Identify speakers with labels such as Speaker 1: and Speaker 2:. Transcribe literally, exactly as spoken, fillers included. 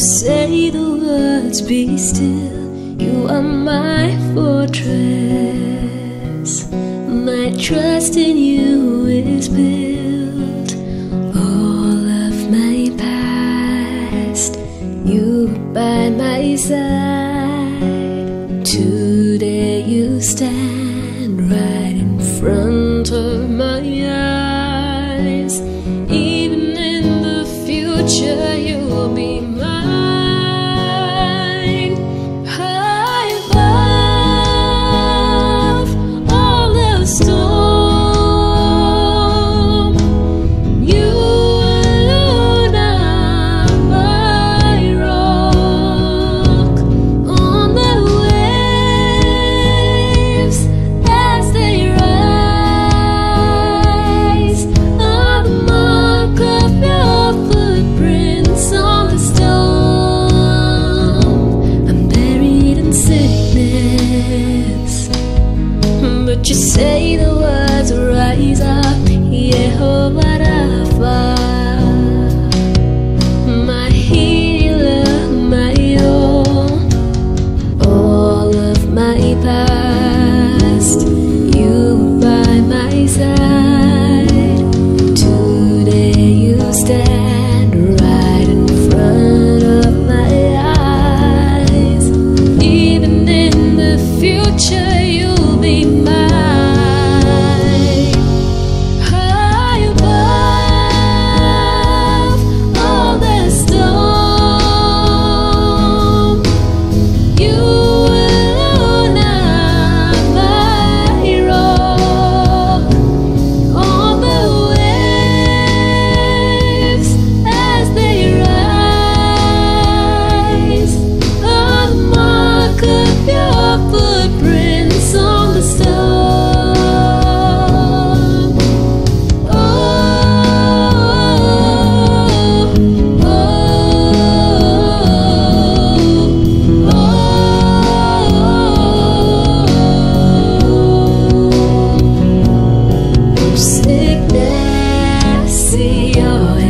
Speaker 1: say the words, be still. You are my fortress. My trust in you is built. All of my past, you by my side. Today you stand right in front of my eyes. Even in the future you'll be mine. High above all the storm, you alone are my rock. On the waves as they rise, on the mark of your footprints on the stone. I'm buried in sickness, but you say the words, rise up, Yehovah Rapha. My healer, my all, all of my past, you by my side. Today you stand right in front of my eyes. Even in the future you'll be mine. High above all the storm, you alone are my rock. On the waves as they rise, on the mark of your footprints on the stone. Oh, oh, oh, oh. Sickness, see your